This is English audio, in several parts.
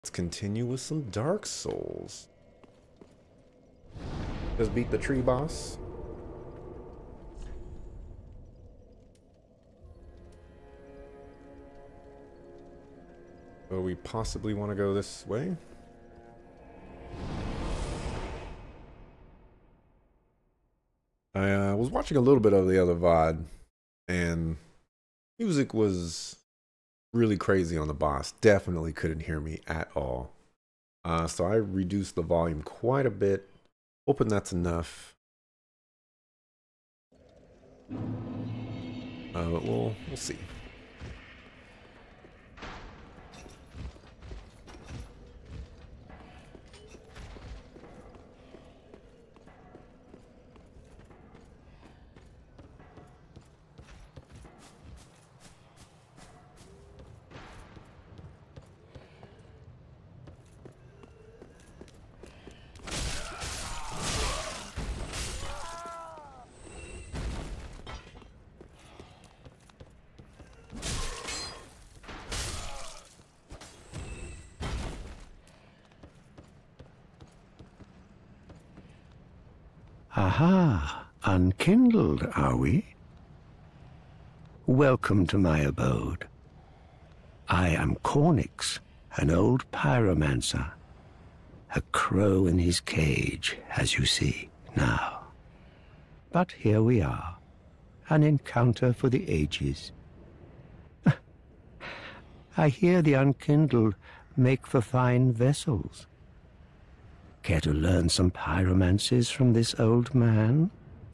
Let's continue with some Dark Souls. Just beat the tree boss. So we possibly want to go this way. I was watching a little bit of the other VOD, and music was really crazy on the boss. Definitely couldn't hear me at all. So I reduced the volume quite a bit. Hoping that's enough. But we'll see. Aha, unkindled, are we? Welcome to my abode. I am Cornyx, an old pyromancer. A crow in his cage, as you see now. But here we are, an encounter for the ages. I hear the unkindled make for fine vessels. Care to learn some pyromancies from this old man?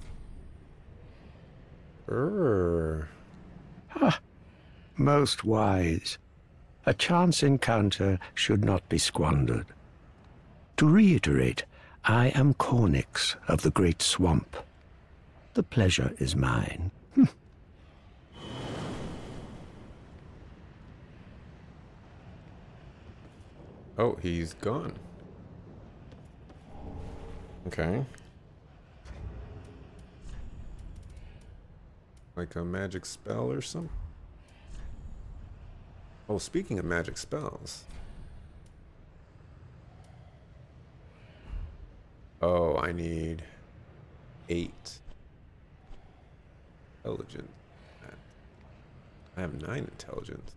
Most wise. A chance encounter should not be squandered. To reiterate, I am Cornyx of the Great Swamp. The pleasure is mine. Oh, he's gone. Okay. Like a magic spell or something? Oh, speaking of magic spells. Oh, I need 8 intelligence. I have 9 intelligence.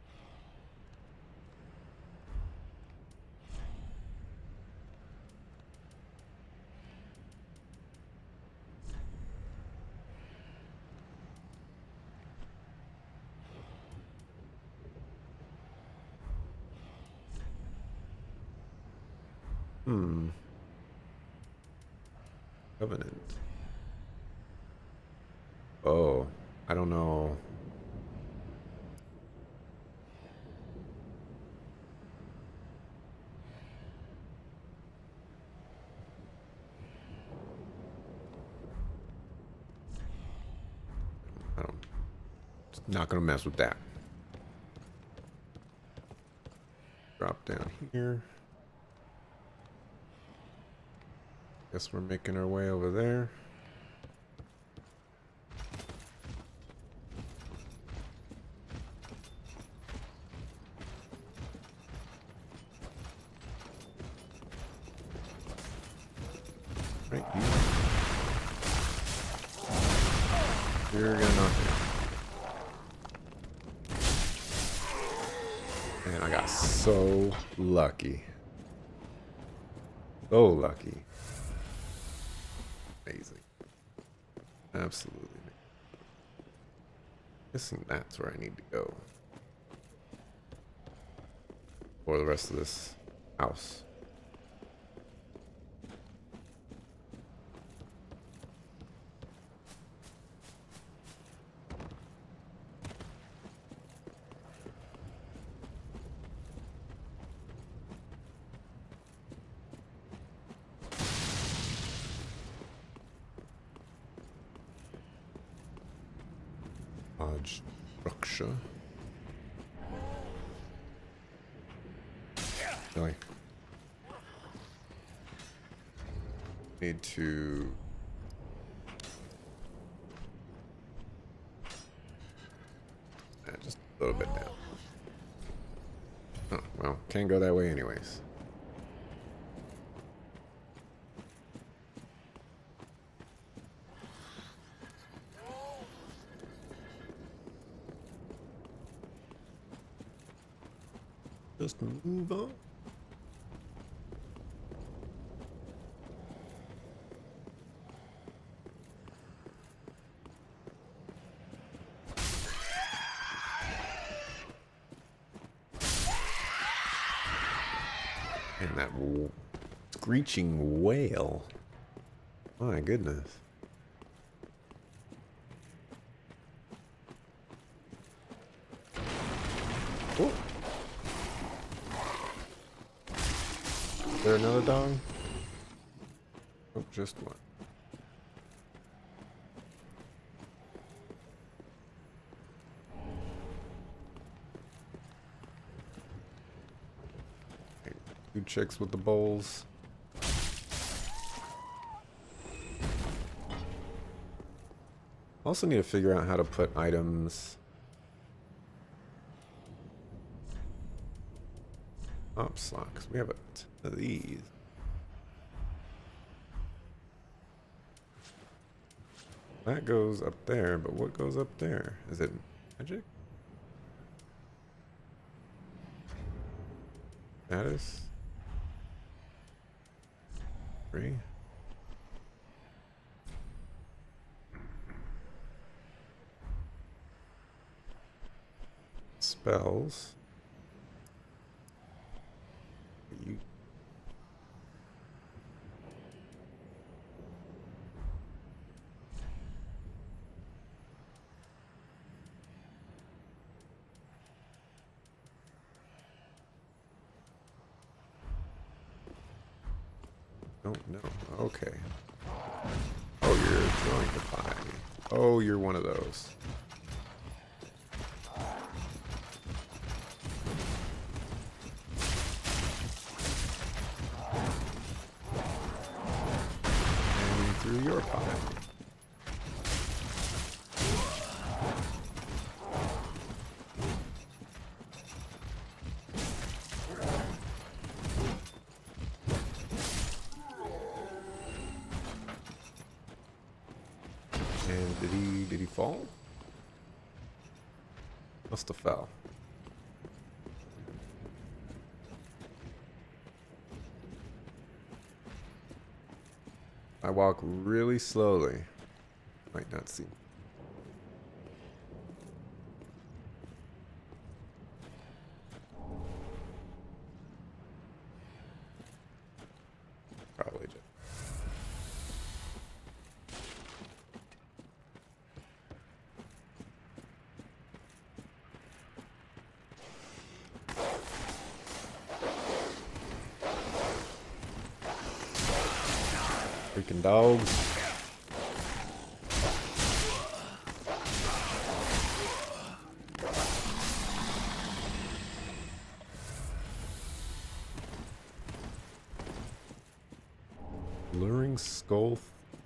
Covenant. Oh, I don't know. Not gonna mess with that. Drop down here. Guess we're making our way over there. Right, you're gonna knock it. Man, I got so lucky. So lucky. Amazing. Absolutely. Guessing that's where I need to go. For the rest of this house. Odd structure. Really? Need to... just a little bit down. Oh, well. can't go that way anyways. Just move on. And that screeching wail. My goodness. Oh. Is there another dog? Oh, just one. Two chicks with the bowls. Also need to figure out how to put items. Op socks. We have a ton of these. That goes up there, but what goes up there? Is it magic? Status? 3. Spells. You. Don't know. Okay. Oh, you're throwing the pie. Oh, you're one of those. And through your pie. And did he fall? Must have fell. I walk really slowly. Might not see. Probably just. Freaking dogs. Luring skull.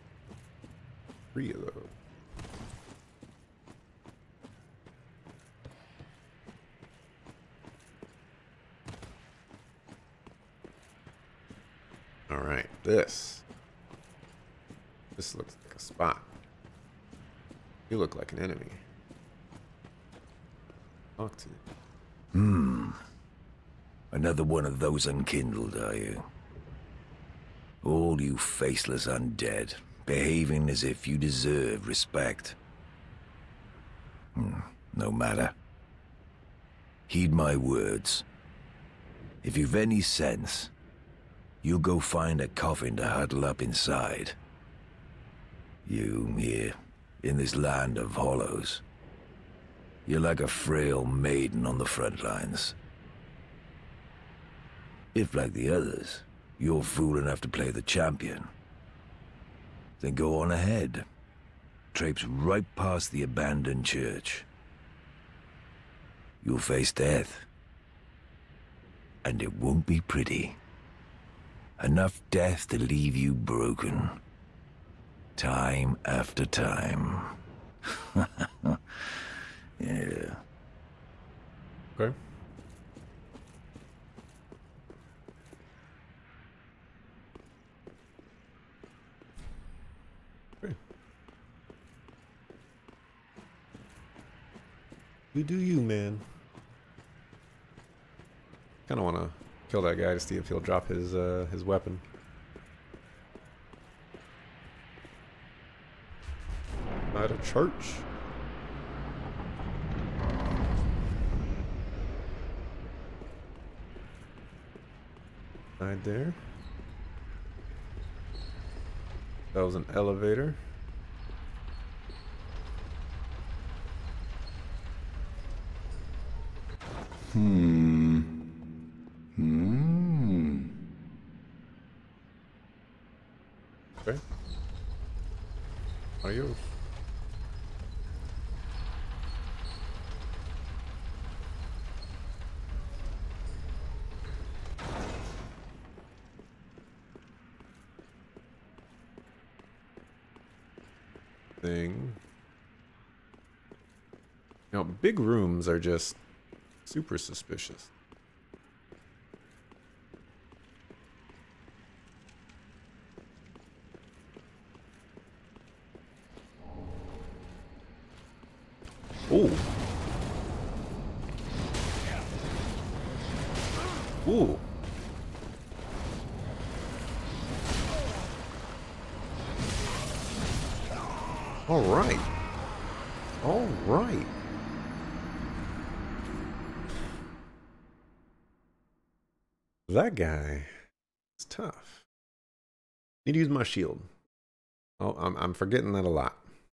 3 of those. All right, this looks like a spot. You look like an enemy. Talk to you. Another one of those unkindled, are you? All you faceless undead, behaving as if you deserve respect. No matter. Heed my words. If you've any sense, you'll go find a coffin to huddle up inside. You, here, in this land of hollows. You're like a frail maiden on the front lines. If, like the others, you're fool enough to play the champion, then go on ahead. Traipse right past the abandoned church. You'll face death. And it won't be pretty. Enough death to leave you broken. Time after time. Yeah. Okay. You do you, man. Kind of want to kill that guy to see if he'll drop his weapon. At a church. Right there. That was an elevator. Okay. Adios. Thing. Now, big rooms are just super suspicious. Ooh. Ooh. All right. All right. That guy is tough. Need to use my shield. Oh, I'm forgetting that a lot.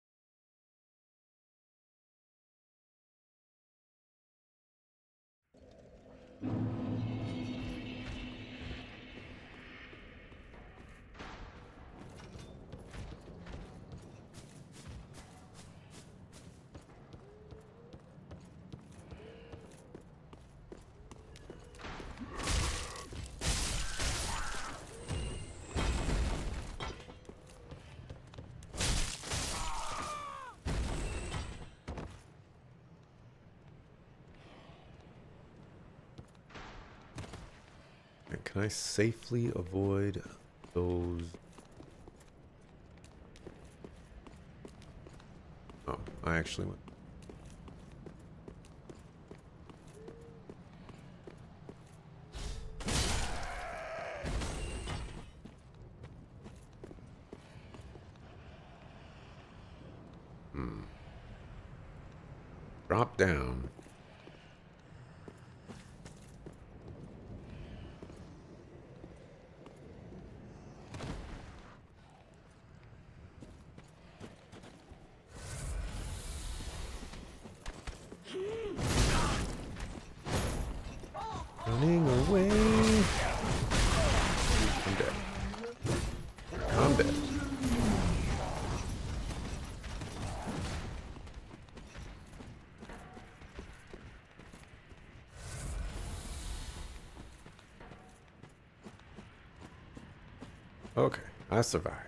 Can I safely avoid those? Oh, I actually went. Drop down. Running away. I'm dead. I'm dead. Okay, I survived.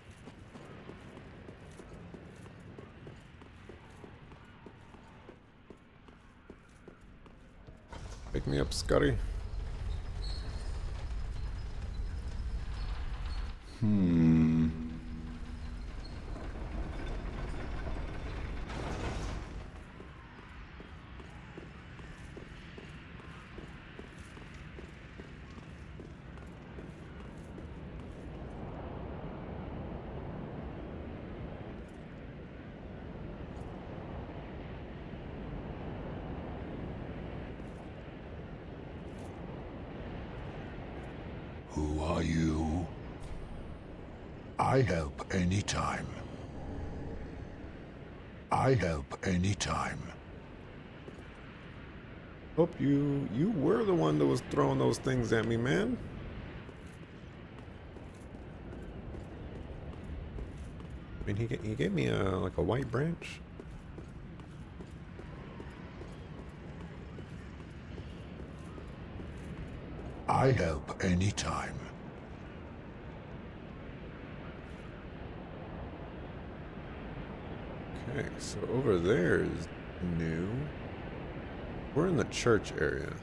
Pick me up, Scotty. Who are you? I help anytime. I help anytime. Hope you were the one that was throwing those things at me, man. I mean, he gave me like a white branch. I help anytime. Okay, so over there is new. We're in the church area.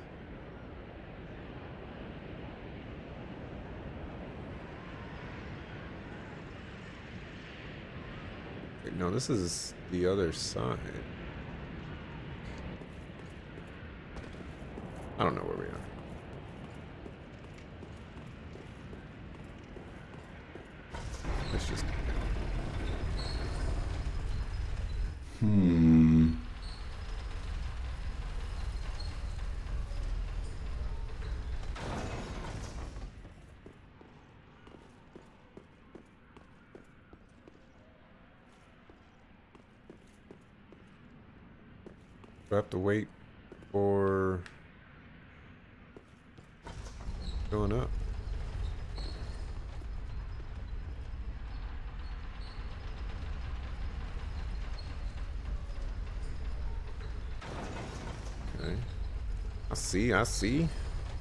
Wait, no, this is the other side. I don't know where we are. Let's just... Do I have to wait for going up? Okay. I see.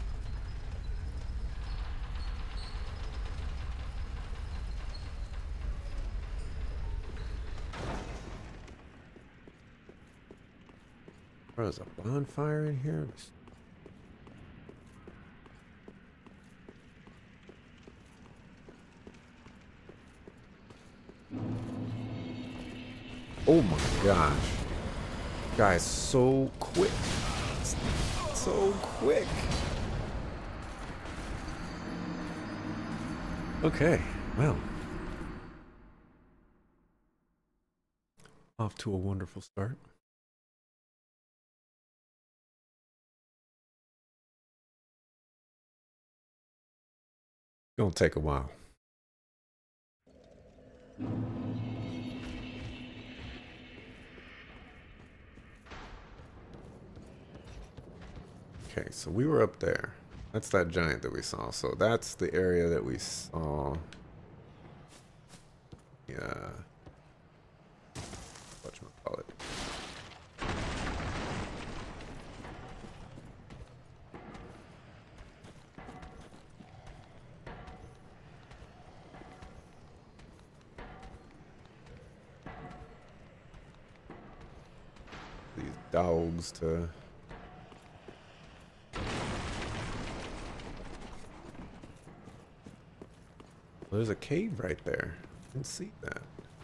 Oh, there's a bonfire in here? Oh my gosh. Guy's so quick. So quick. Okay, well. Off to a wonderful start. Gonna take a while. Okay, so we were up there. That's that giant that we saw. So that's the area that we saw. Yeah. Whatchamacallit. These dogs to... Well, there's a cave right there. I didn't see that.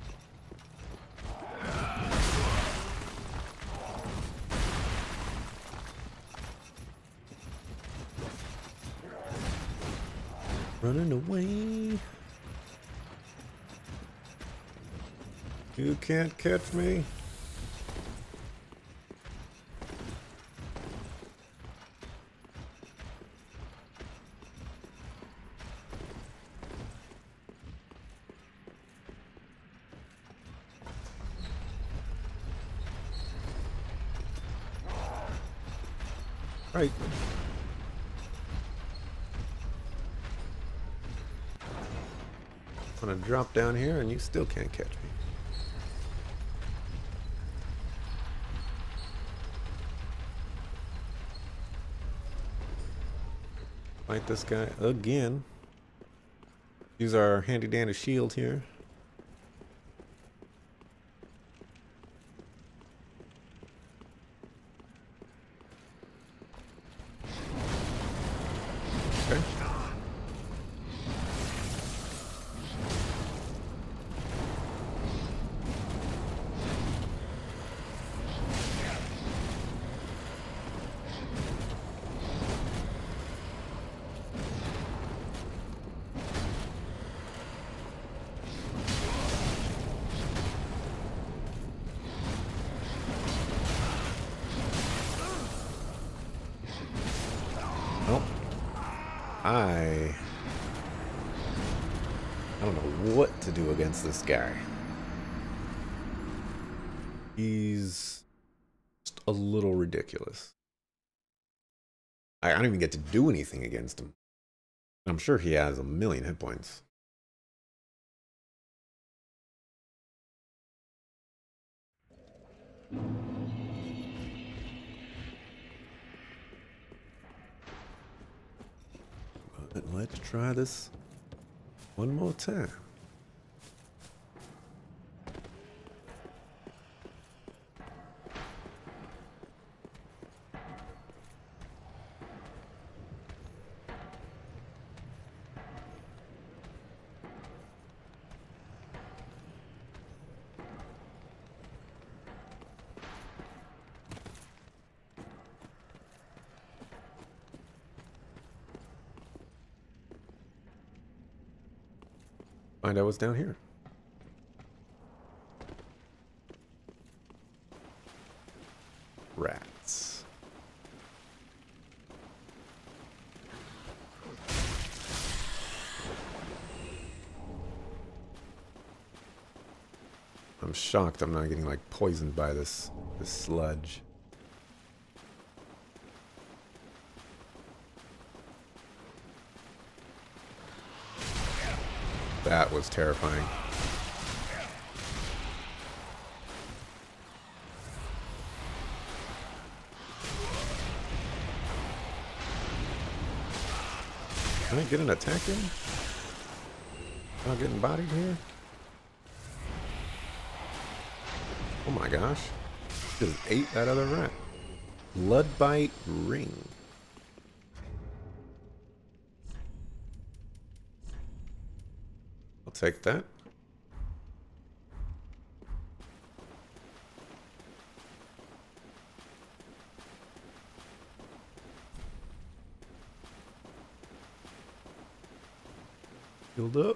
Running away. You can't catch me. Right. I'm gonna drop down here and you still can't catch me. Fight this guy again. Use our handy dandy shield here. Okay. I don't know what to do against this guy. He's just a little ridiculous. I don't even get to do anything against him. I'm sure he has a million hit points. But let's try this one more time. Find out what's down here. Rats. I'm shocked I'm not getting like poisoned by this sludge. That was terrifying. Can I get an attack in? Not getting bodied here? Oh my gosh. Just ate that other rat. Bloodbite ring. I'll take that. Healed up.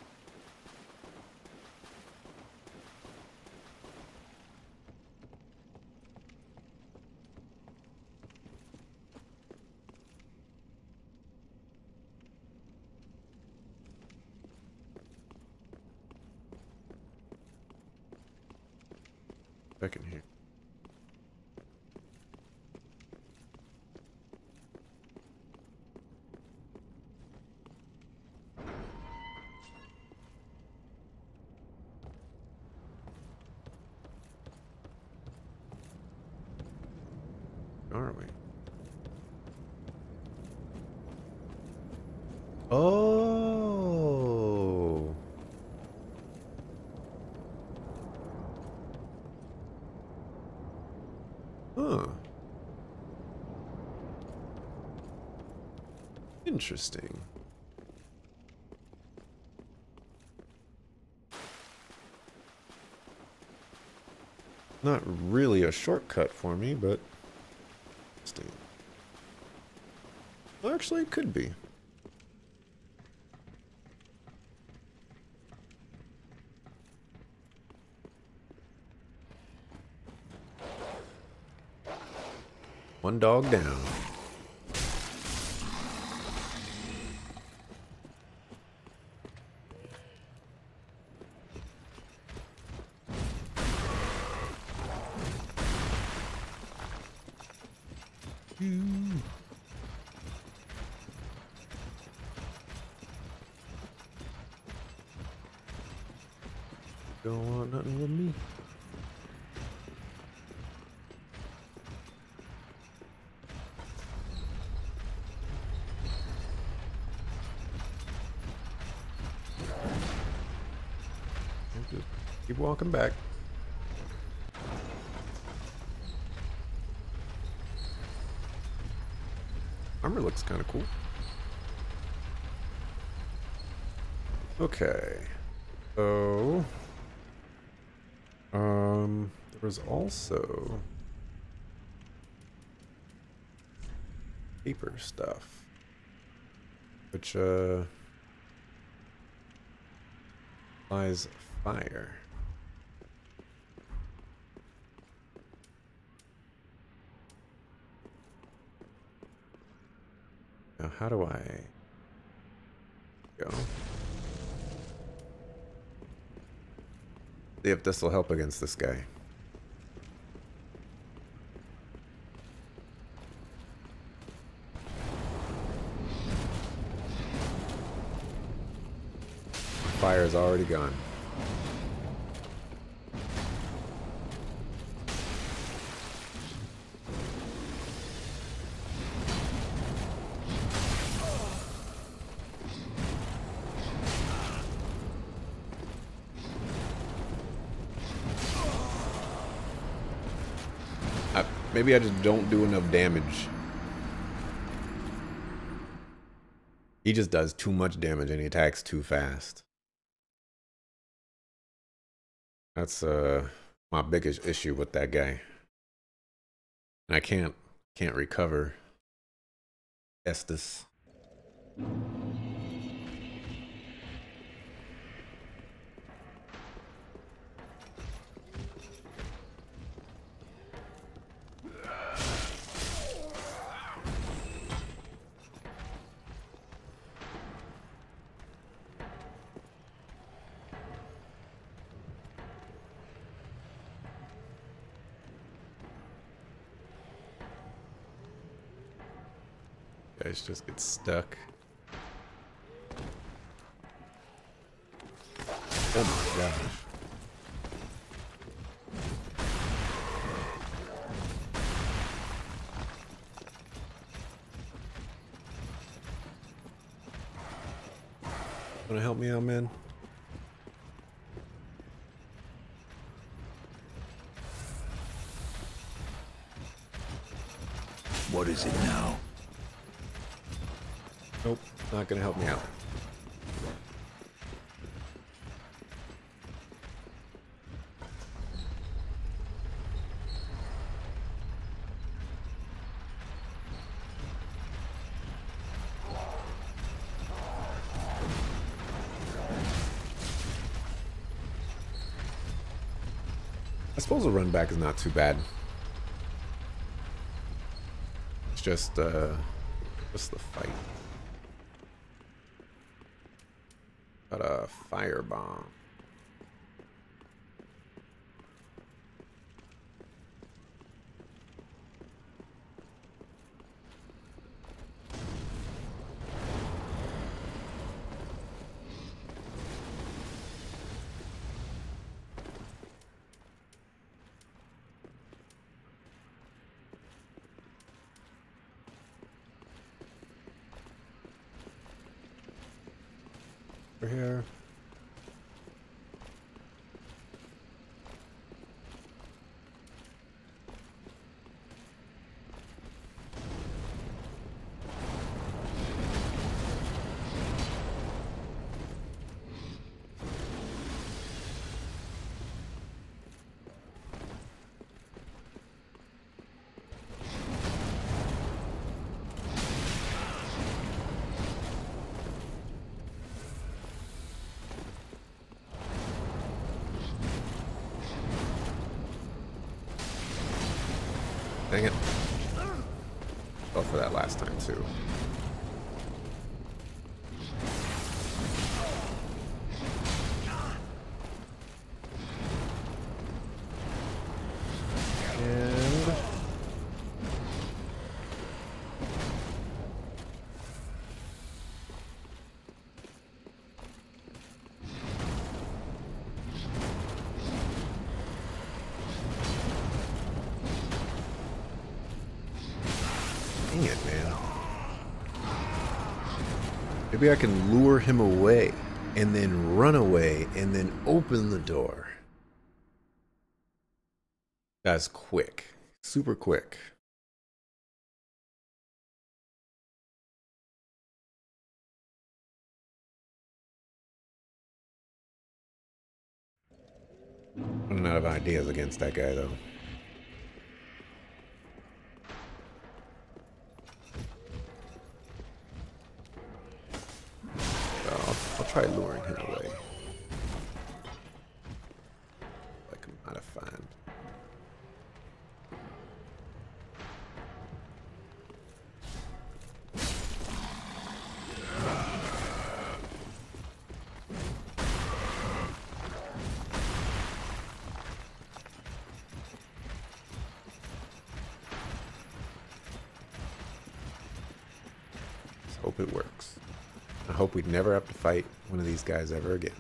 Back in here. Are we? Oh. Huh. Interesting. Not really a shortcut for me, but interesting. Well, actually, it could be. One dog down. Don't want nothing with me. Just keep walking back. Armor looks kind of cool. Okay. So there was also paper stuff, which applies fire. Now, how do I go? See if this will help against this guy. Fire is already gone. Maybe I just don't do enough damage. He just does too much damage and he attacks too fast. That's my biggest issue with that guy. And I can't recover Estus. Guys just get stuck. Oh my gosh. Wanna help me out, man? What is it now? Nope, not gonna help me out. I suppose a run back is not too bad. It's just the fight. Got a firebomb. Here. Dang it. Fell for that last time too. And dang it, man. Maybe I can lure him away and then run away and then open the door. That's quick. Super quick. Running out of ideas against that guy, though. I'll try luring him away. I can not find. Let's hope it works. I hope we'd never have to fight one of these guys ever again.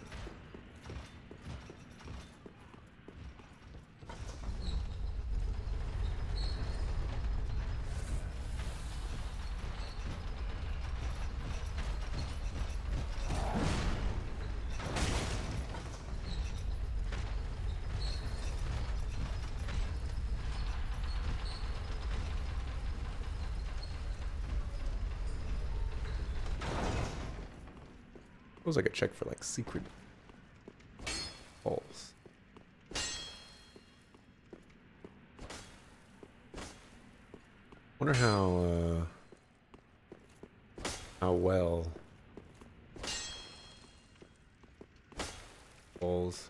Suppose I could check for like secret holes. Wonder how well holes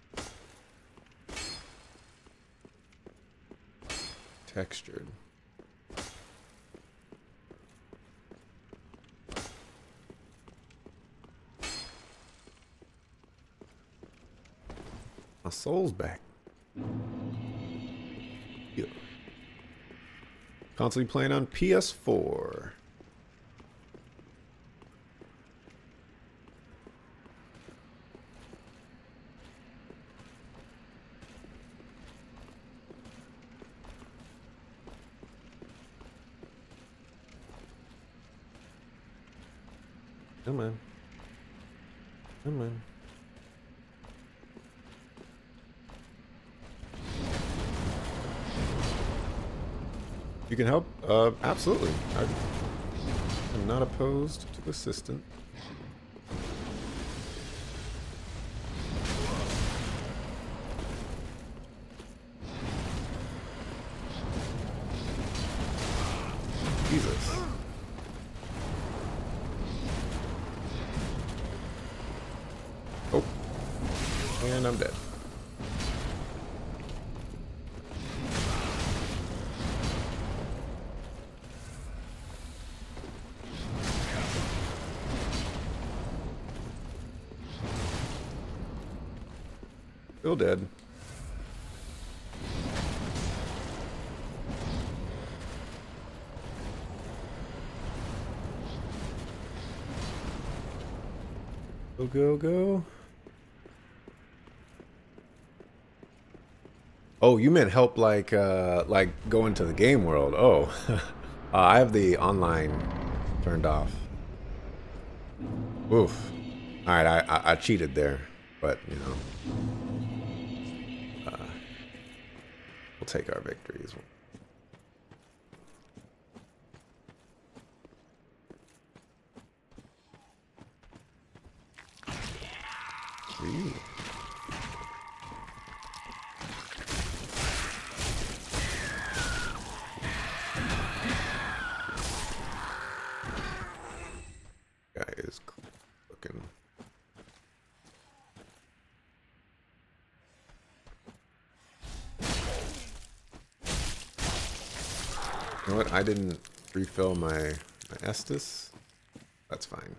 textured. My soul's back. Yeah. Constantly playing on PS4. Come on. Come on. You can help? Absolutely. I'm not opposed to assistant. Jesus. Oh. And I'm dead. Still dead. Go, go, go. Oh, you meant help like go into the game world. Oh. I have the online turned off. Oof. Alright, I cheated there. But, you know. We'll take our victories. Ooh. Guy is looking. You know what? I didn't refill my Estus. That's fine.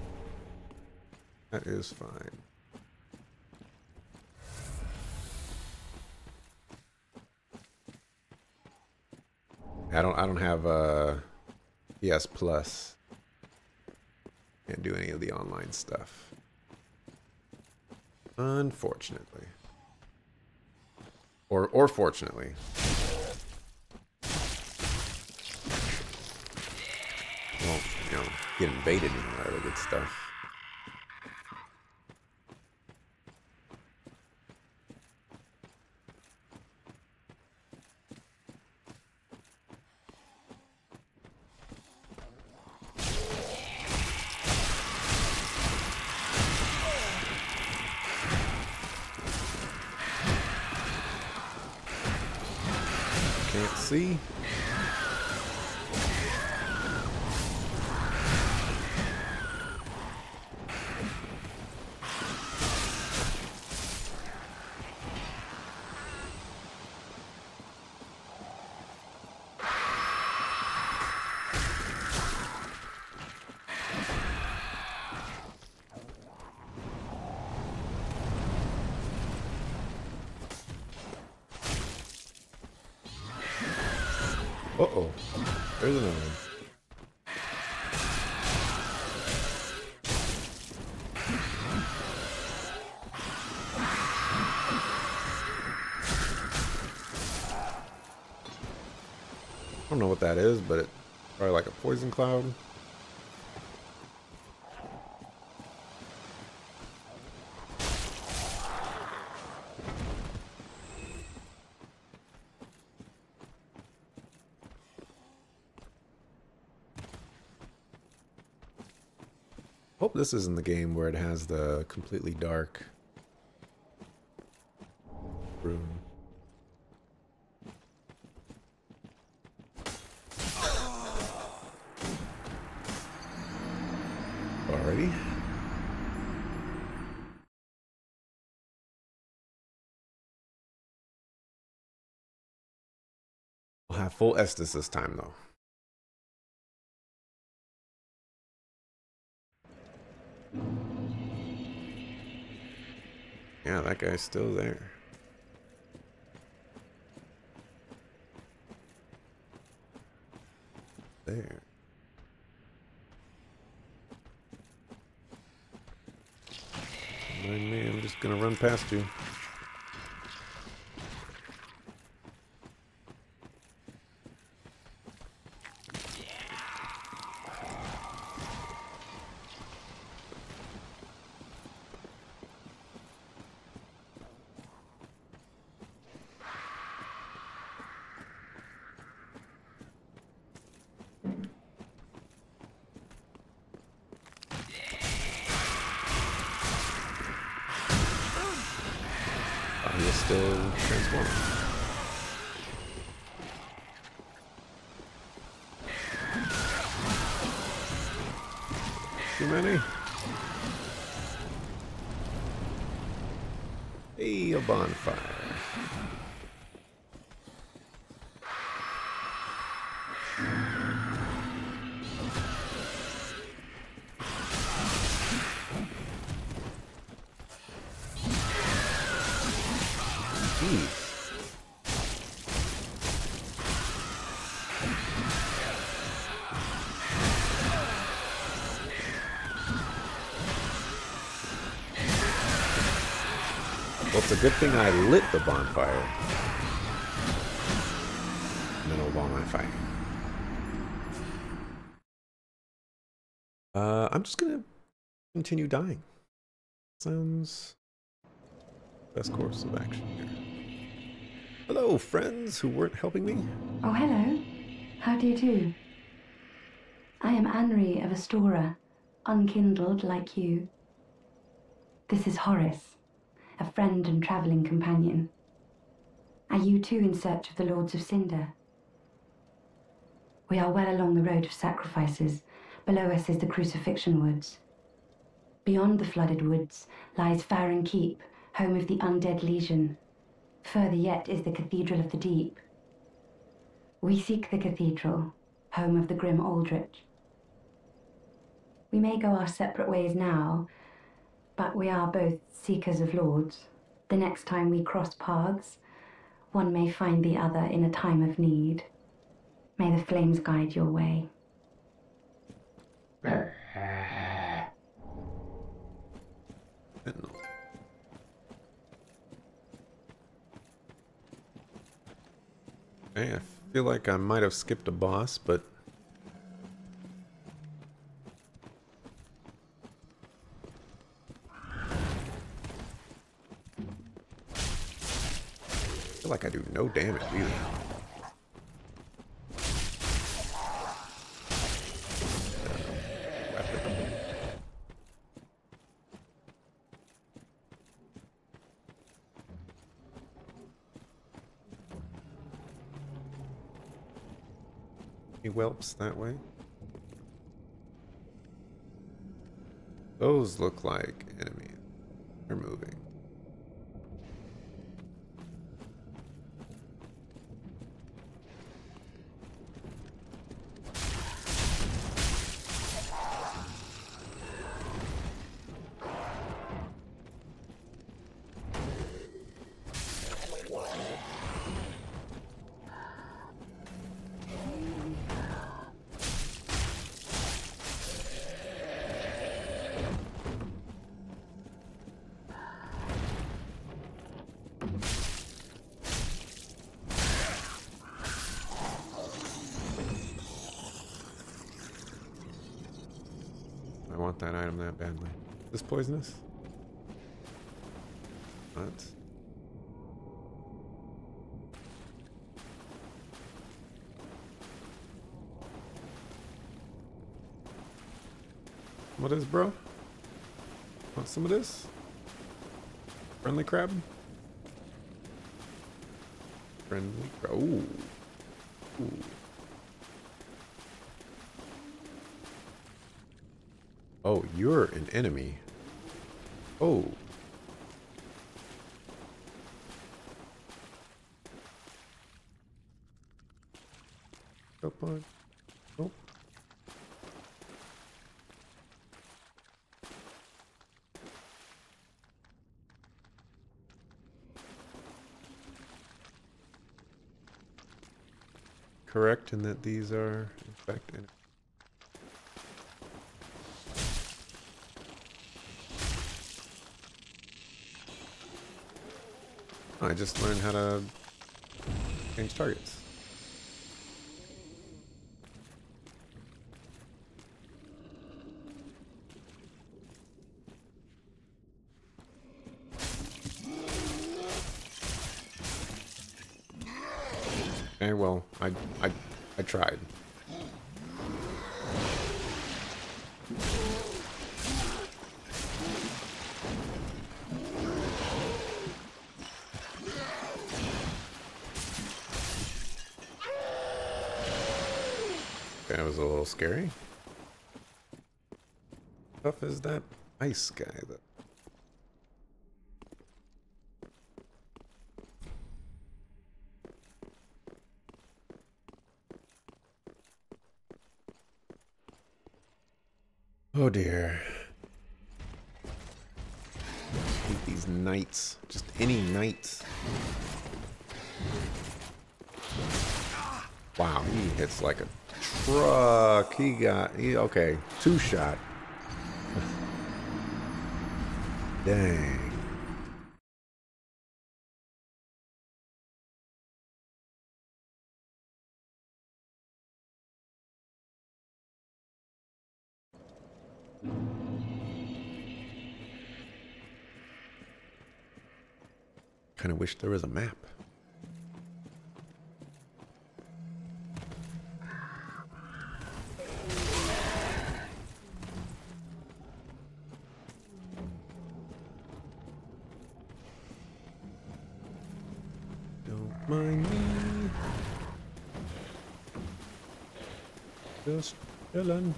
That is fine. I don't have PS Plus. Can't do any of the online stuff. Unfortunately. Or fortunately. Well, you know, get invaded and all that other good stuff. Can't see. Uh-oh. There's another one. I don't know what that is, but it's probably like a poison cloud. Hope this isn't the game where it has the completely dark room. Alrighty. I'll have full Estus this time though. Yeah, that guy's still there. There. Don't mind me, I'm just gonna run past you. still transforming. Too many? Hey, a bonfire. Jeez. Well, it's a good thing I lit the bonfire in the middle of all my fighting. I'm just gonna continue dying. Sounds best course of action here. Hello, friends who weren't helping me. Oh, hello. How do you do? I am Anri of Astora, unkindled like you. This is Horace, a friend and travelling companion. Are you too in search of the Lords of Cinder? We are well along the road of sacrifices. Below us is the Crucifixion Woods. Beyond the flooded woods lies Farron Keep, home of the Undead Legion. Further yet is the Cathedral of the Deep. We seek the cathedral, home of the grim Aldrich. We may go our separate ways now, but we are both seekers of lords. The next time we cross paths, one may find the other in a time of need. May the flames guide your way. Hey, I feel like I might have skipped a boss, but I feel like I do no damage either. Any whelps that way? Those look like enemies. They're moving. I want that item that badly. Is this poisonous? What? What is, bro? Want some of this? Friendly crab? Friendly crab. Ooh. Ooh. Oh, you're an enemy. Oh. Up on. Oh. Correct in that these are, in fact, enemies. I just learned how to change targets. Okay, well, I tried. was a little scary. Tough as that ice guy though. Oh dear. I hate these knights. Just any knights. Wow, he hits like a truck. Okay, 2-shot. Dang. Kind of wish there was a map. Don't mind me. Just chillin'.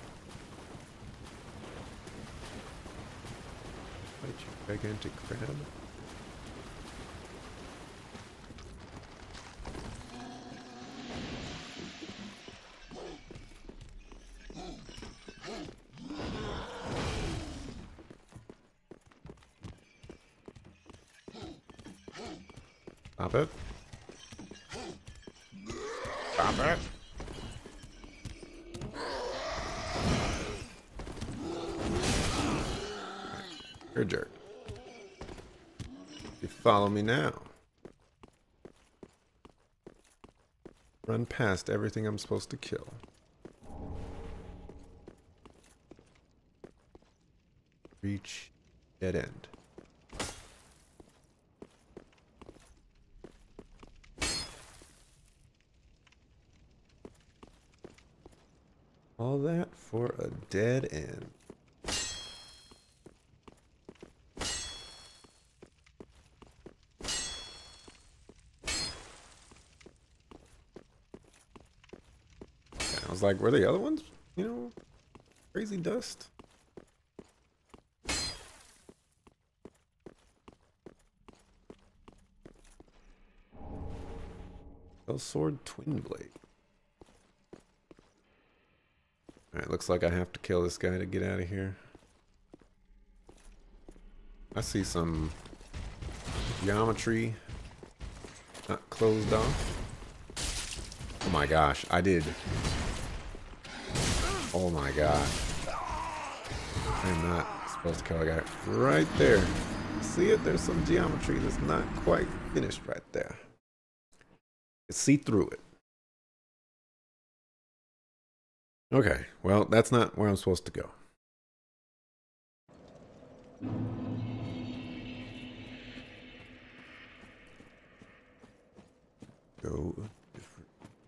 Fight you, gigantic crab. Stop it. Stop it. You're a jerk. You follow me now. Run past everything I'm supposed to kill. Reach dead end. All that for a dead end. I was like, were the other ones, you know, crazy dust? Sword Twin Blade. Alright, looks like I have to kill this guy to get out of here. I see some geometry not closed off. Oh my gosh, I did. Oh my god. I'm not supposed to kill a guy right there. See it? There's some geometry that's not quite finished right there. See through it. Okay, well, that's not where I'm supposed to go. Go different.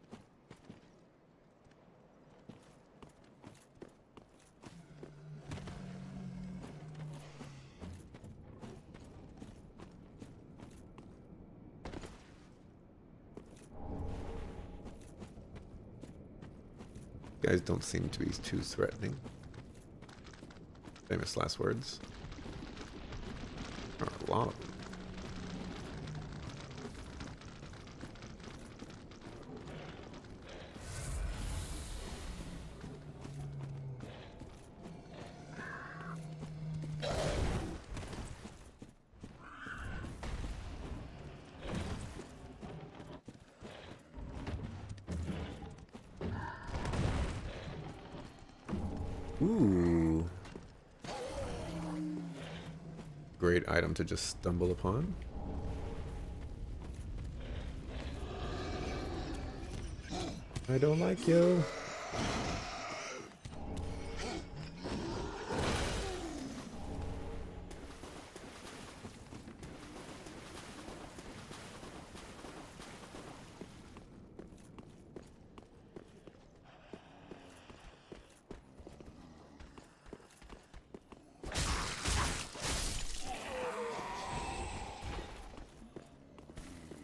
Guys don't seem to be too threatening. Famous last words. There are a lot of them. Ooh. Great item to just stumble upon. I don't like you.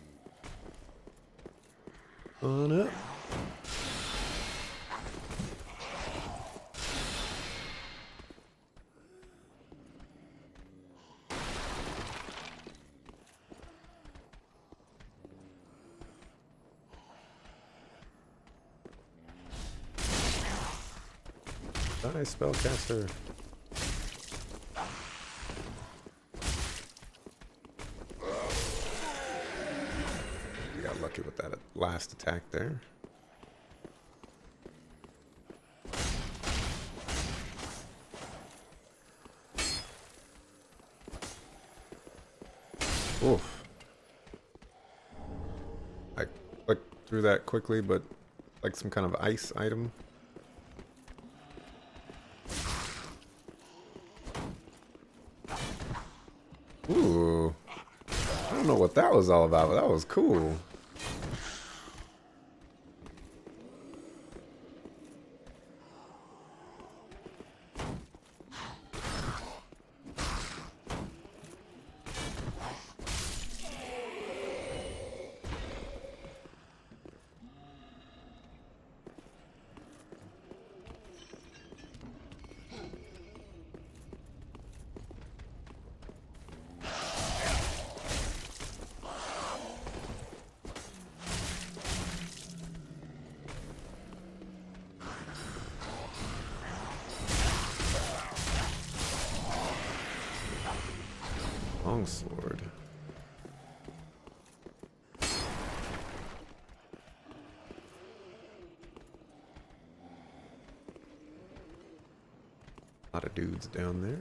On up. Die, spellcaster. We got lucky with that last attack there. Oof. I clicked through that quickly, but like some kind of ice item. Ooh. I don't know what that was all about, but that was cool. Longsword. A lot of dudes down there.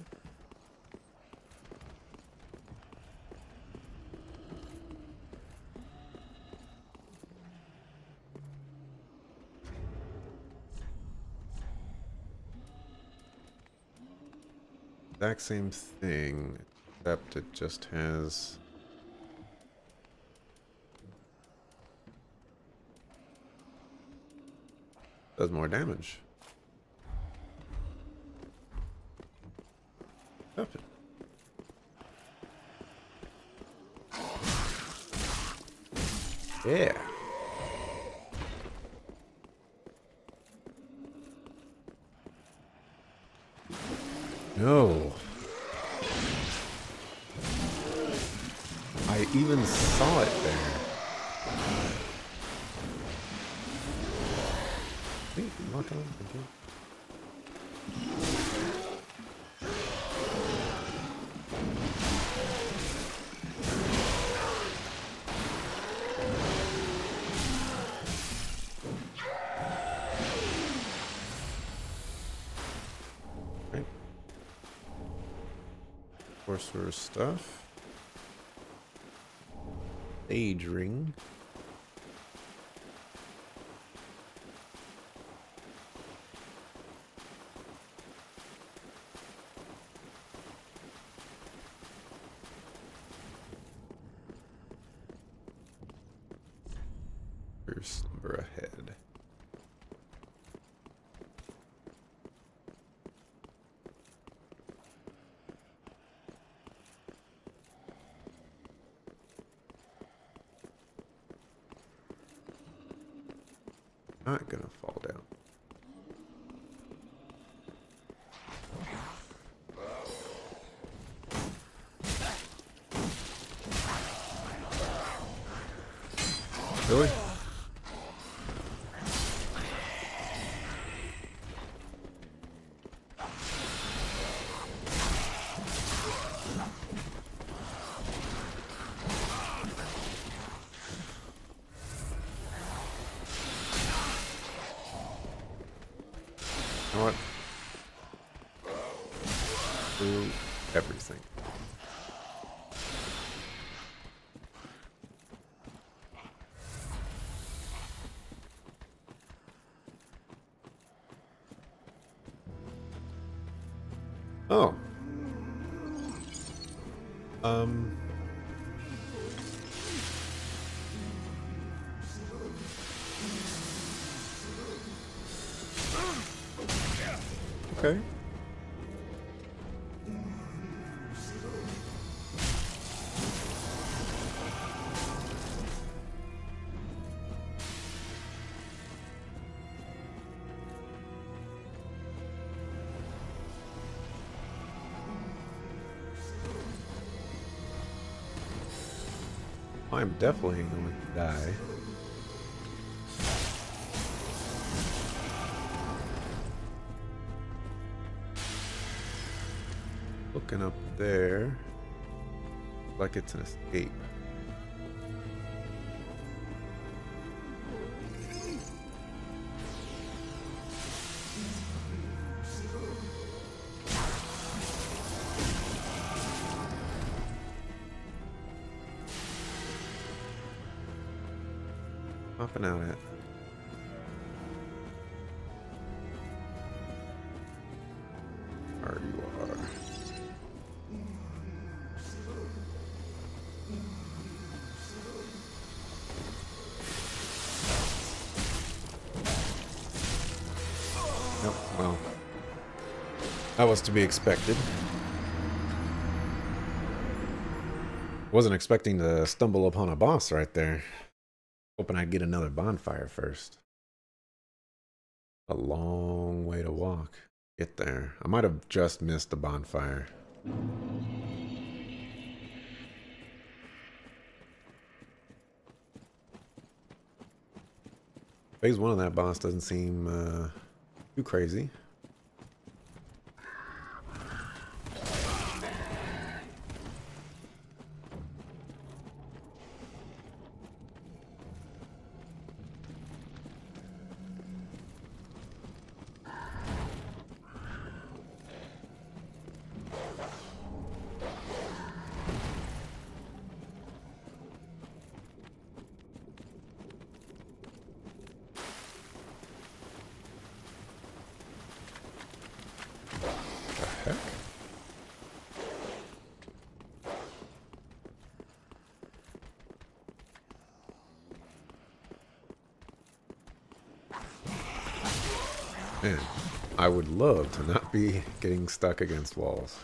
Exact same thing, except it just has does more damage. Stop it. Yeah. No. I even saw it there. Wait, lock on. Okay. Right. Sorcerer stuff. Age ring. Slumber ahead. Not gonna fall down. Really? You know what? Do everything. Oh. Okay. I'm definitely going to die. looking up there. Like it's an escape. Popping out at. There you are. Yep, well, that was to be expected. Wasn't expecting to stumble upon a boss right there. Hoping I'd get another bonfire first. A long way to walk. Get there. I might have just missed the bonfire. Phase 1 of that boss doesn't seem too crazy. Man, I would love to not be getting stuck against walls.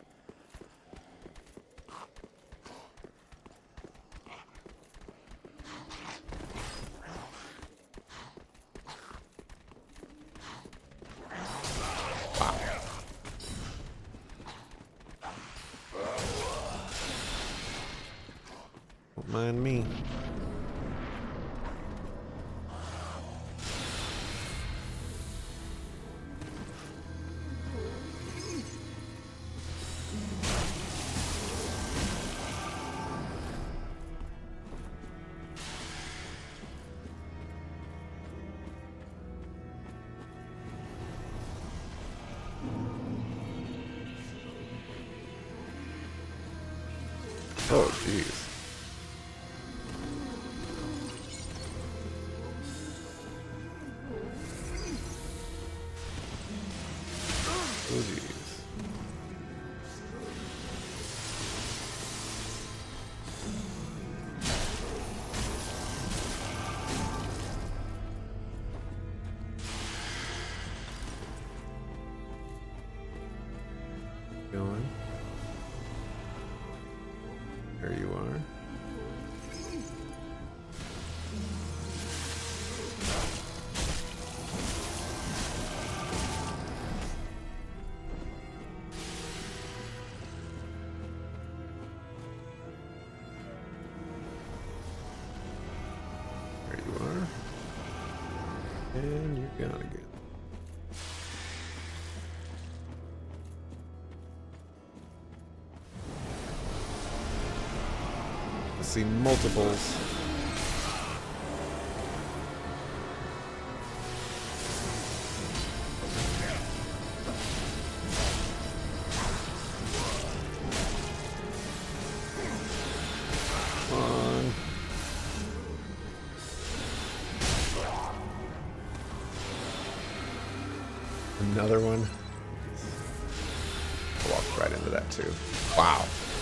Wow. Don't mind me. Oh, jeez. Oh, jeez. Going. There you are. There you are. And you're gone again. I see multiples. Come on. Another one. I walked right into that too. Wow.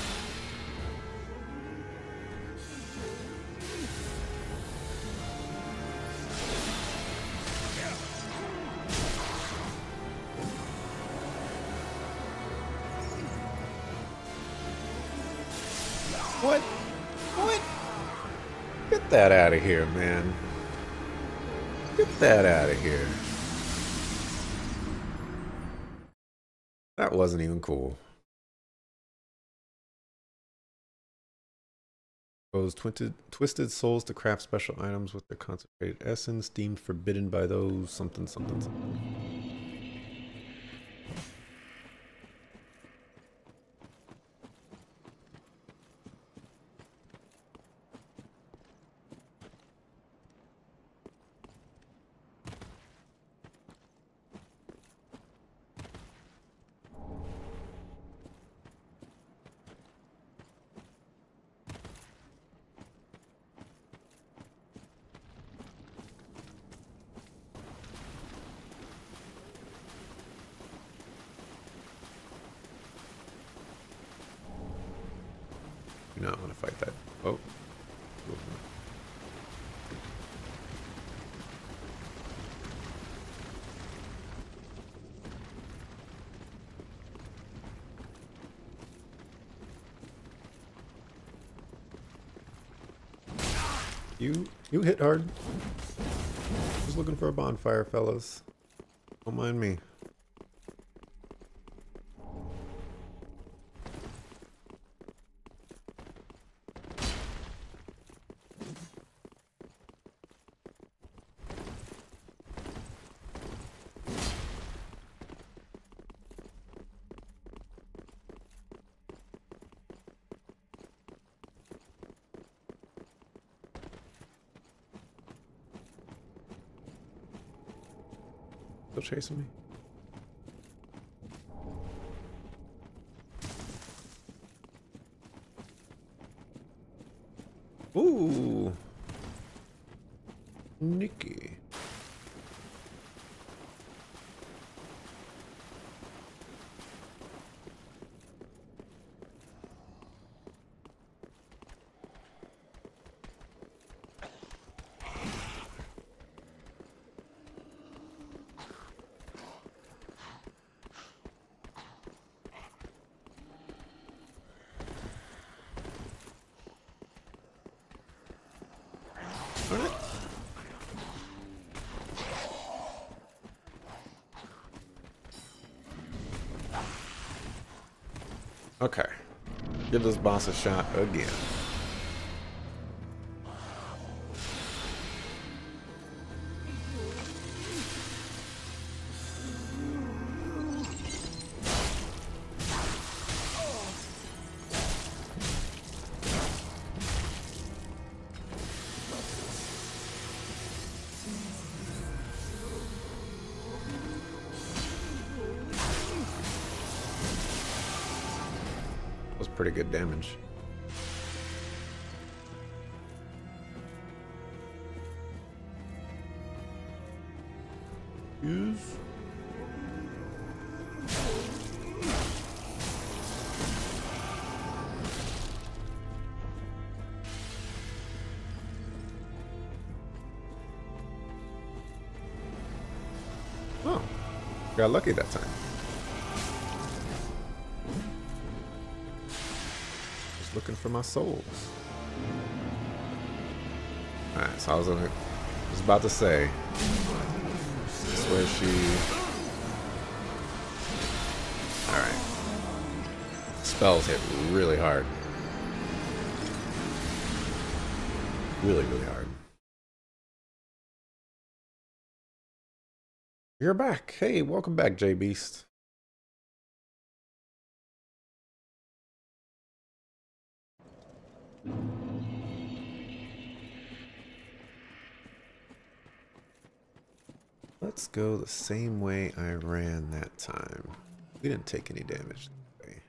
What? What? Get that out of here, man. Get that out of here. That wasn't even cool. Those twisted souls to craft special items with their concentrated essence, deemed forbidden by those something something something. Do not want to fight that. Oh. You hit hard. Just looking for a bonfire, fellas. Don't mind me. Still chasing me? Ooh. Nikki. Okay. Give this boss a shot again. Pretty good damage. Use. Oh, got lucky that time. Looking for my souls. Alright, so I was about to say, this is where she... Alright. Spells hit really hard. Really, really hard. You're back. Hey, welcome back, J-Beast. Let's go the same way I ran that time. We didn't take any damage that way.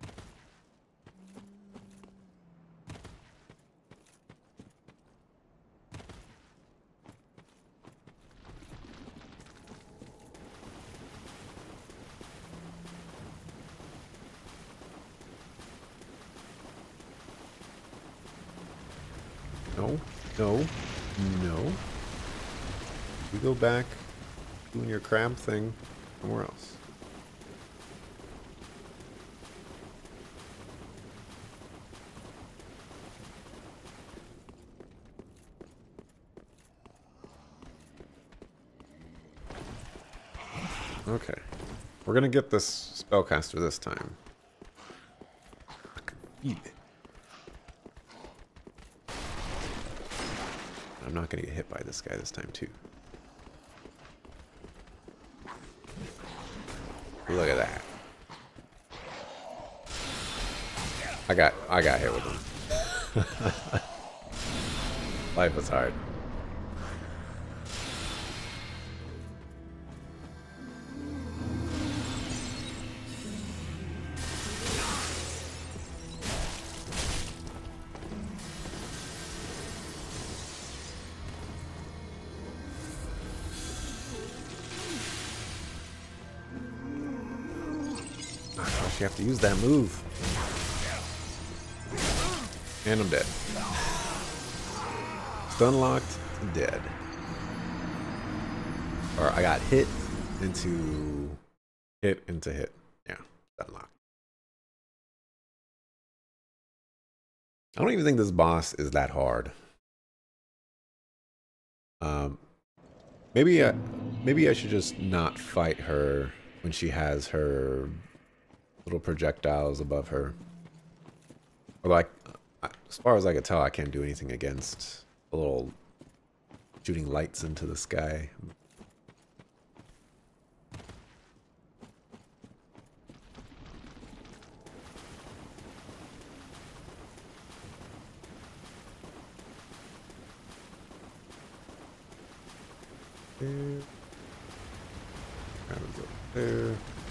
No, no, no. We go back doing your crab thing somewhere else. Okay. We're gonna get this spellcaster this time. I can feel it. I'm not gonna get hit by this guy this time too. Look at that. I got hit with him. Life was hard. You have to use that move. And I'm dead. Stun locked, dead. Or I got hit into hit. Yeah, stun locked. I don't even think this boss is that hard. Maybe I should just not fight her when she has her little projectiles above her. Although as far as I could tell, I can't do anything against the little shooting lights into the sky. There. There.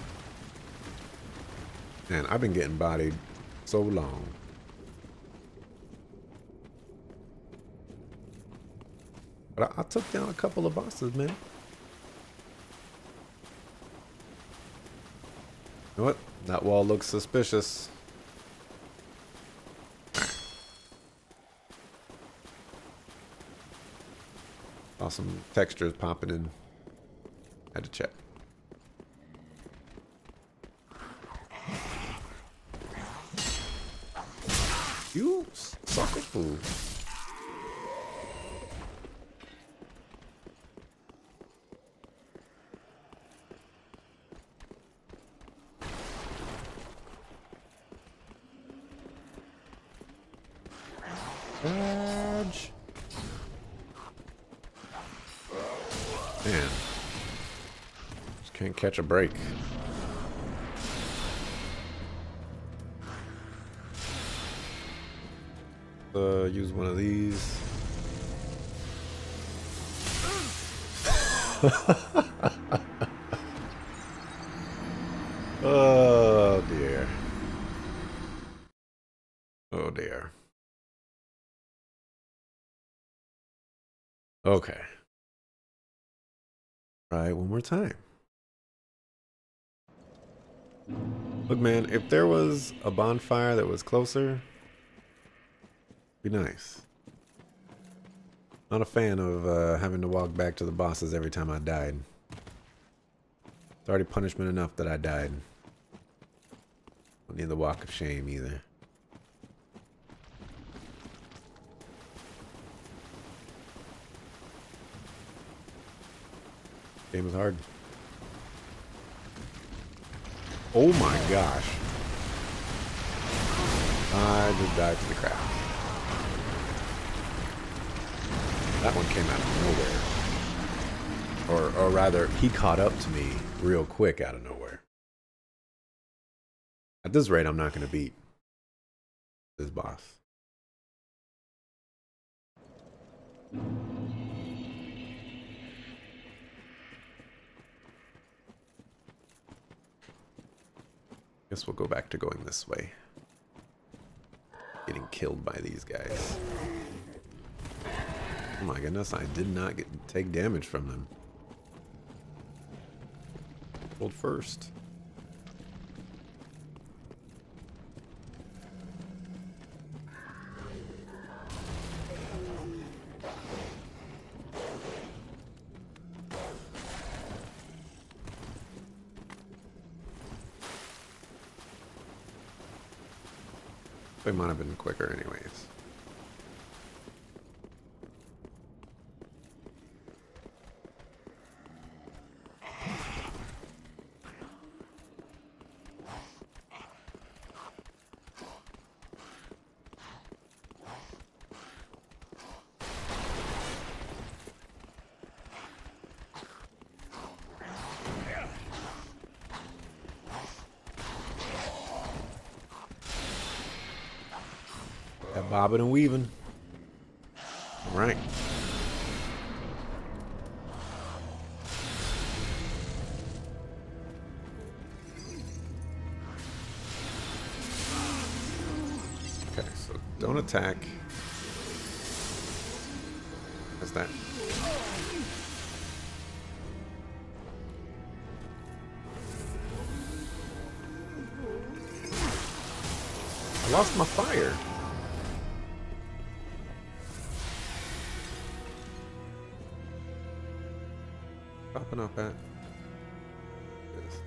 Man, I've been getting bodied so long. But I took down a couple of bosses, man. You know what? That wall looks suspicious. Saw some textures popping in. Had to check. You sucker fool. Dodge. Man. Just can't catch a break. Use one of these. Oh dear. Oh dear. Okay. Try it one more time. Look, man, if there was a bonfire that was closer, be nice. Not a fan of having to walk back to the bosses every time I died. It's already punishment enough that I died. Don't need the walk of shame either. Game is hard. Oh my gosh. I just died to the crap. That one came out of nowhere. Or rather, he caught up to me real quick out of nowhere. At this rate, I'm not going to beat this boss. Guess we'll go back to going this way. Getting killed by these guys. Oh my goodness, I did not take damage from them. Hold first. They might have been quicker anyways. Bobbing and weaving. All right. Okay, so don't attack. What's that? I lost my fire. popping up at? Yes.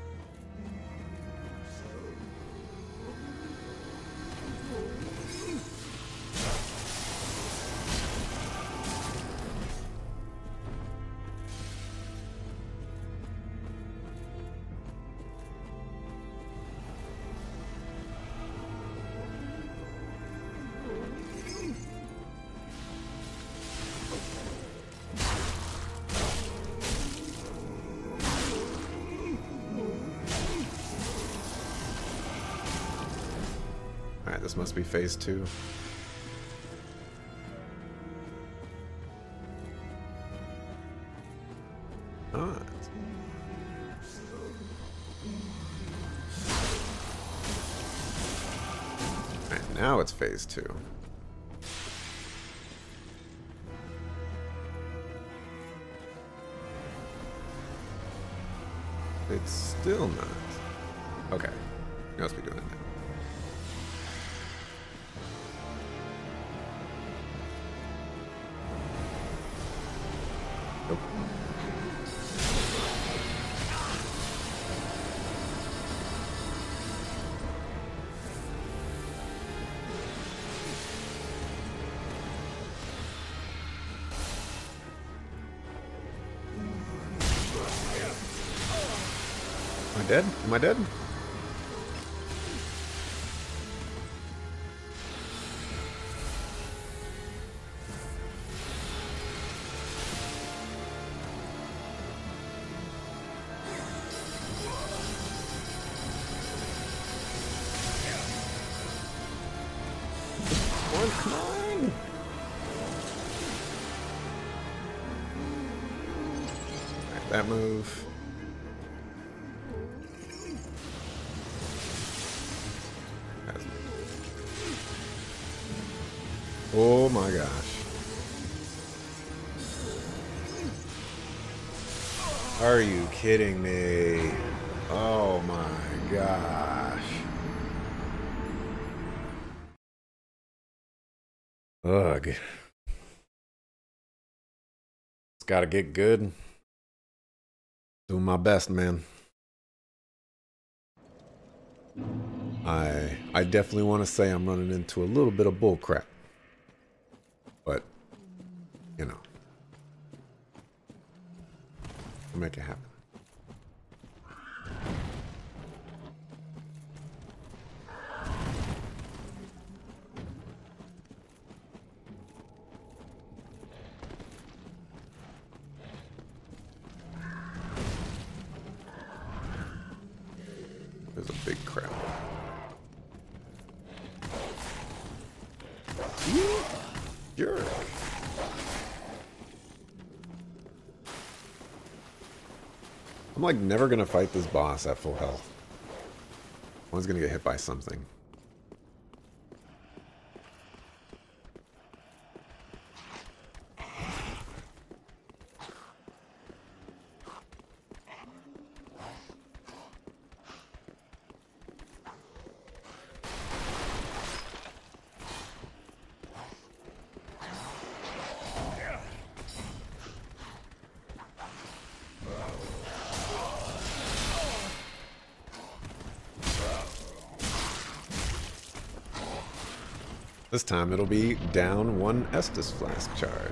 Alright, this must be phase 2. Ah. Alright, now it's phase 2. It's still not. Okay. You must be doing it now. Nope. Am I dead? Am I dead? Come on! Right, that move. Oh my gosh. Are you kidding me? Oh my gosh. Ugh. It's gotta get good. Doing my best, man. I definitely want to say I'm running into a little bit of bullcrap. But, you know. I'll make it happen. There's a big crowd. Jerk. I'm like never gonna fight this boss at full health. One's gonna get hit by something. This time it'll be down one Estus Flask charge.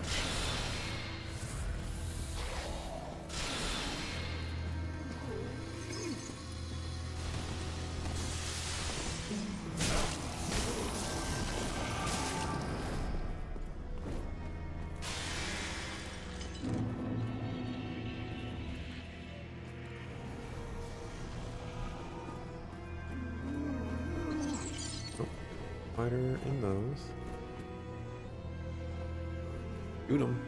Fighter in those. Shoot him.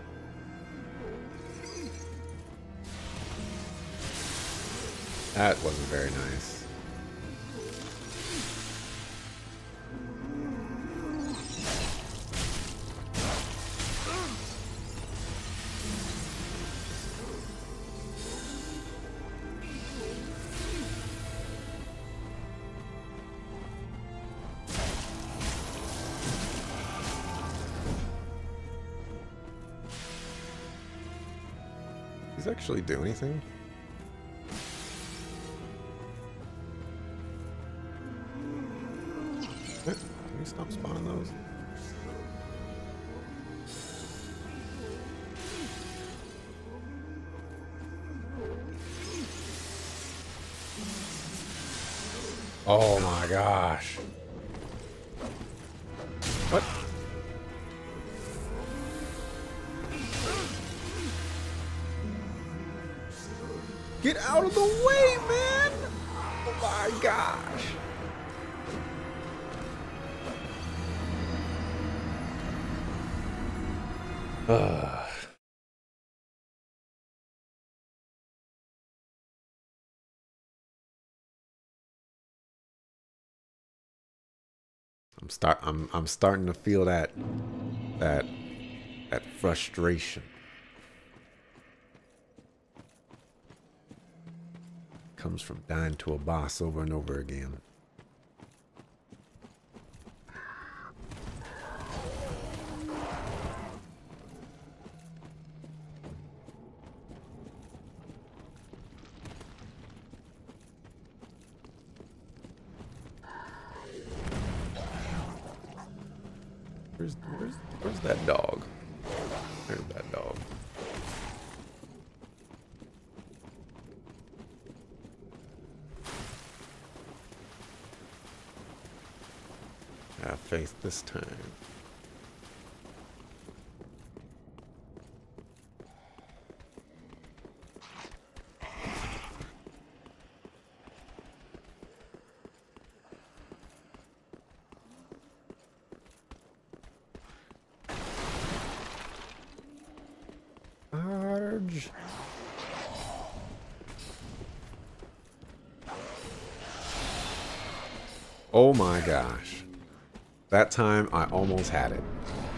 That wasn't very nice. these actually do anything? Can you stop spawning those? Oh my gosh. What? Get out of the way, man! Oh my gosh. I'm starting to feel that frustration. Comes from dying to a boss over and over again. Where's that dog? There's that dog. Have faith this time. Charge. Oh my gosh. That time I almost had it.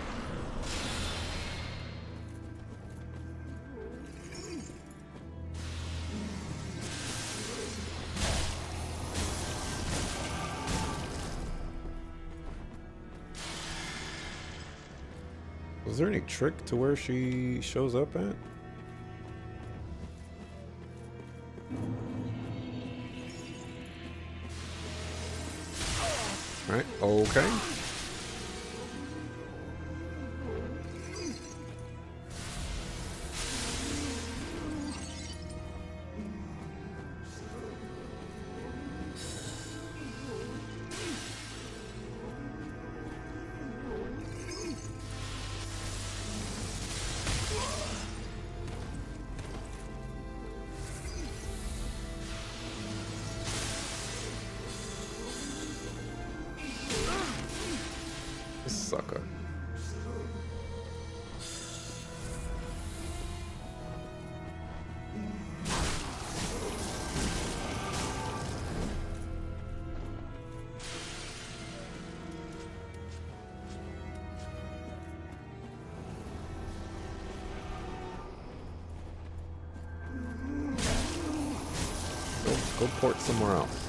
Was there any trick to where she shows up at? Right, okay. Sucker. Go port somewhere else.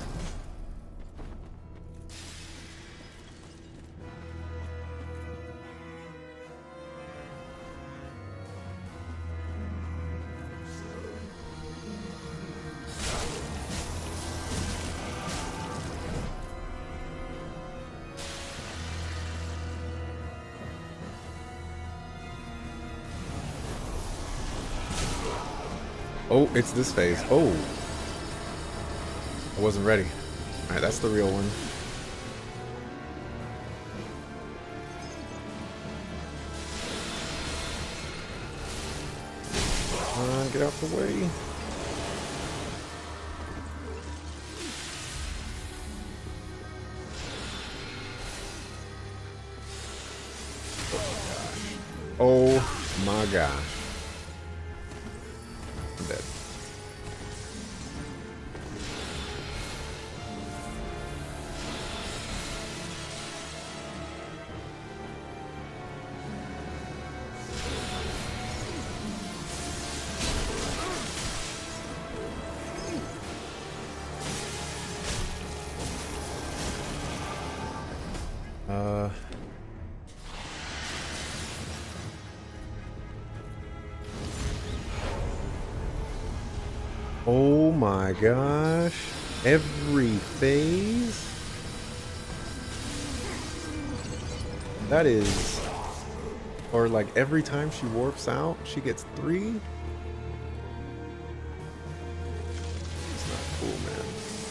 Oh, it's this phase. Oh. I wasn't ready. Alright, that's the real one. Get out the way. Oh my gosh. I'm dead. my gosh. Every phase? That is... Or like every time she warps out, she gets 3? It's not cool, man.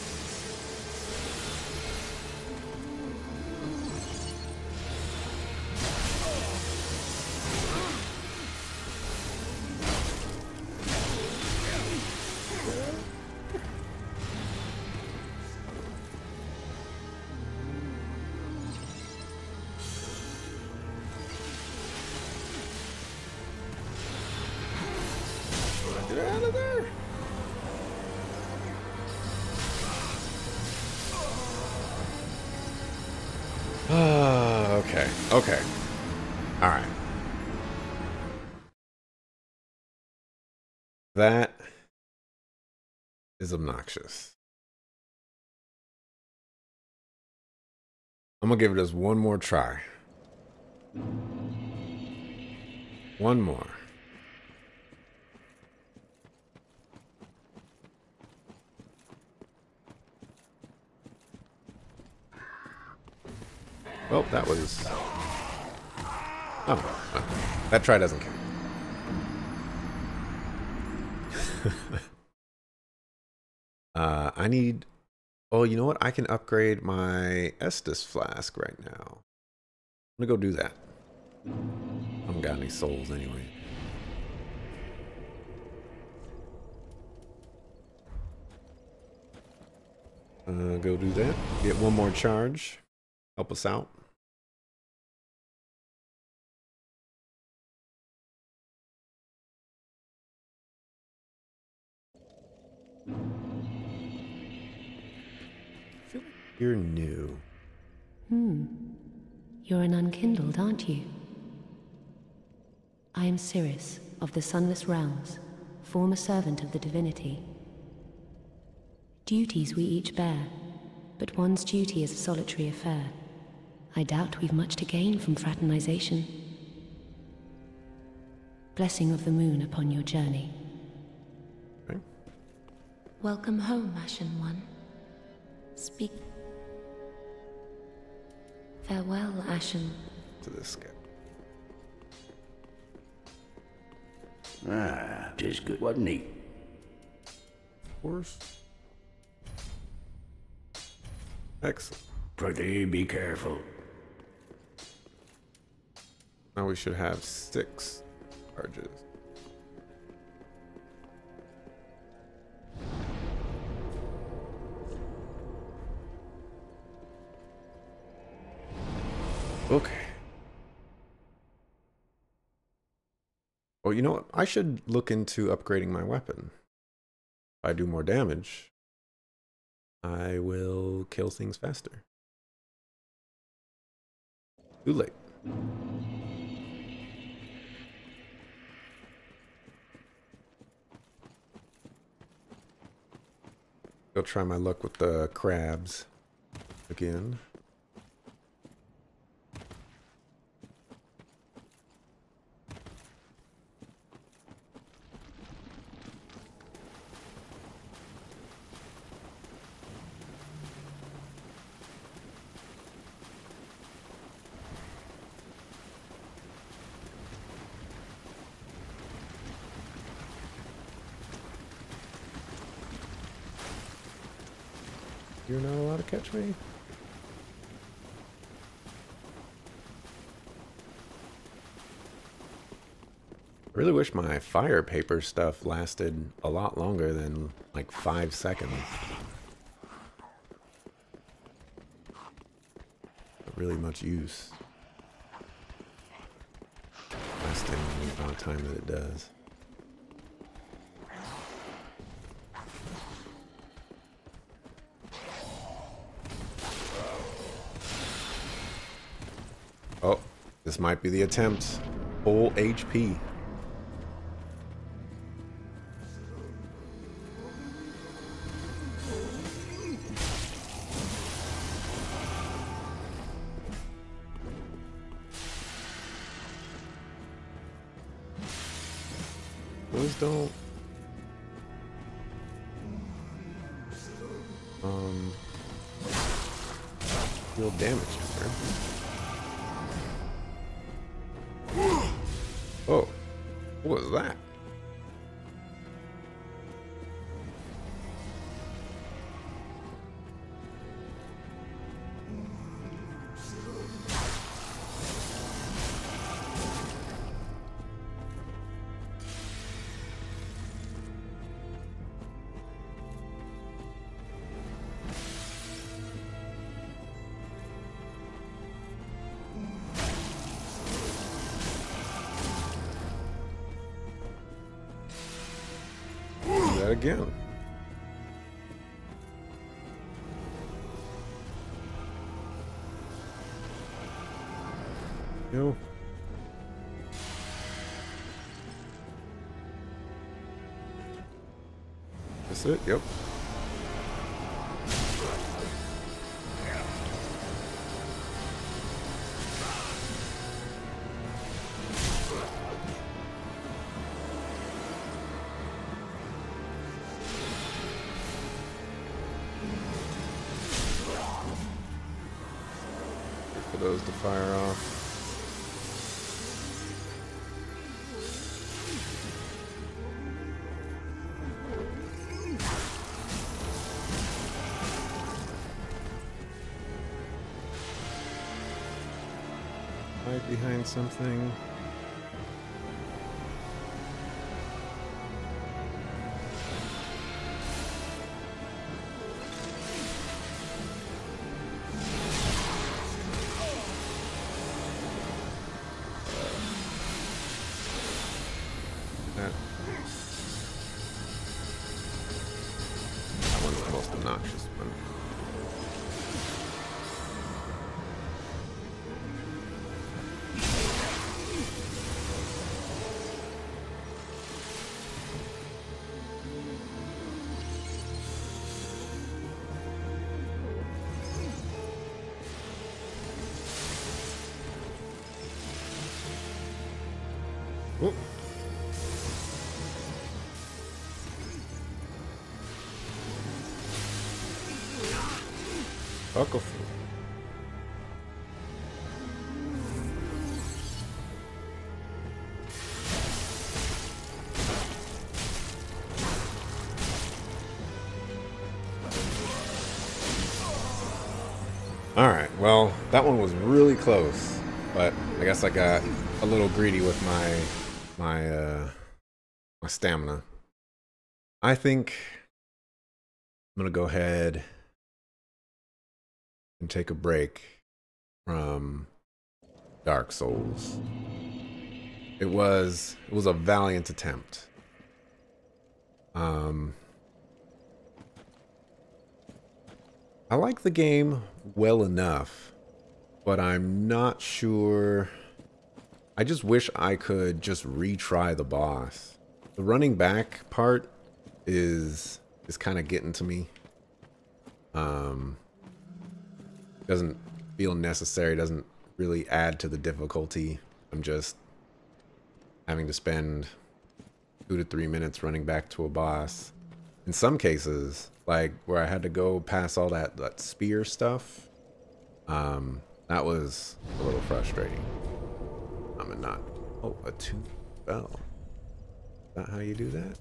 Get out of there! Okay. Okay. All right. That is obnoxious. I'm gonna give it just one more try. One more. Well, that was... Oh, that try doesn't count. I need... Oh, you know what? I can upgrade my Estus flask right now. I'm gonna go do that. I haven't got any souls anyway. Go do that. Get one more charge. Help us out. I feel like you're new. You're an unkindled, aren't you? I am Sirius of the Sunless Realms, former servant of the divinity. Duties we each bear, but one's duty is a solitary affair. I doubt we've much to gain from fraternization. Blessing of the moon upon your journey. Okay. Welcome home, Ashen One. Speak. Farewell, Ashen. To this guy. Ah, 'tis good, wasn't he? Of course. Excellent. Prithee, be careful. Now we should have 6 charges. Okay. Well, you know what? I should look into upgrading my weapon. If I do more damage, I will kill things faster. Too late. Go try my luck with the crabs again. You're not allowed to catch me? I really wish my fire paper stuff lasted a lot longer than like 5 seconds. Not really much use. Lasting the amount of time that it does. Oh, this might be the attempt. Full HP. Please don't. real damage to her. Oh, what was that? That again. No. That's it? Yep. For those to fire off. Hide behind something. That one's the most obnoxious one. Oh. Bucklefu. Alright, well, that one was really close, but I guess I got a little greedy with my stamina. I think I'm gonna go ahead and take a break from Dark Souls. It was a valiant attempt. I like the game well enough, but I'm not sure. I just wish I could just retry the boss. The running back part is kind of getting to me. Doesn't feel necessary, doesn't really add to the difficulty. I'm just having to spend 2 to 3 minutes running back to a boss. In some cases, like where I had to go past all that spear stuff, that was a little frustrating. I'm not. Oh, a 2 bell. Is that how you do that?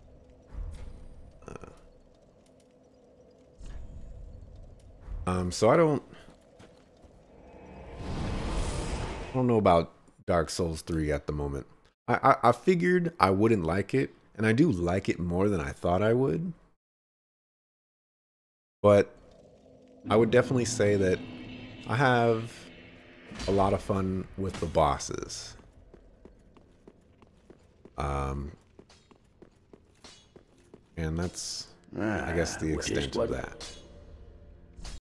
So I don't know about Dark Souls 3 at the moment. I figured I wouldn't like it, and I do like it more than I thought I would. But I would definitely say that I have a lot of fun with the bosses. And that's, I guess, the extent of that.